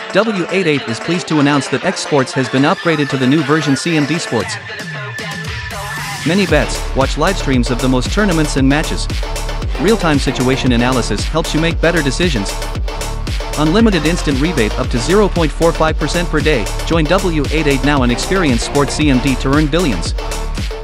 W88 is pleased to announce that X Sports has been upgraded to the new version CMD-Sports. Many bets, watch live streams of the most tournaments and matches. Real-time situation analysis helps you make better decisions. Unlimited instant rebate up to 0.45% per day. Join W88 now and experience Sport CMD to earn billions.